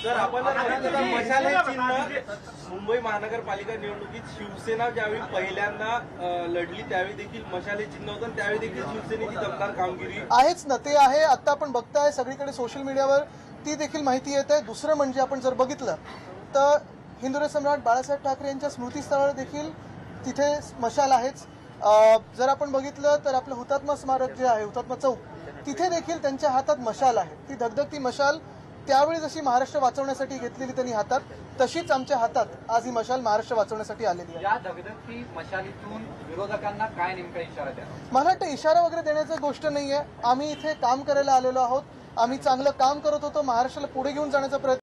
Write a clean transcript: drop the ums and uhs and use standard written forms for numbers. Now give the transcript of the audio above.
Sir, आपण जर बघितलं तर मशाल हे चिन्ह मुंबई महानगरपालिका निवडणुकीत शिवसेना ज्यावेळी पहिल्यांदा लढली त्यावेळी देखील मशाल हे चिन्ह होतं, त्यावेळी देखील शिवसेनेची दमदार कामगिरी आहेच ना. ते आहे. आता आपण बघताय सगळीकडे सोशल मीडियावर ती देखील माहिती येत आहे. दुसरं म्हणजे आपण जर बघितलं तर हिंदुराज सम्राट बाळासाहेब ठाकरे यांच्या स्मृतीस्थळावर देखील तिथे मशाल आहेच. जर आपण बघितलं तर आपलं हुतात्मा स्मारक जे आहे, हुतात्मा चौक, तिथे देखील त्यांच्या हातात मशाल आहे. ती धगधगती मशाल त्यावेळी जशी महाराष्ट्र वाचवण्यासाठी घेतलेली त्यांनी हातात, तशीच आमच्या हातात आज ही मशाल महाराष्ट्र वाचवण्यासाठी आलेली आहे. या धगधगती मशालीतून विरोधकांना काय नेमका इशारा द्या? मला वाटतं इशारा वगैरे देण्याची गोष्ट नाहीये. आम्ही इथे काम करायला आलेलो आहोत. आम्ही चांगलं काम करत होतो. महाराष्ट्राला पुढे घेऊन जाण्याचा प्रयत्न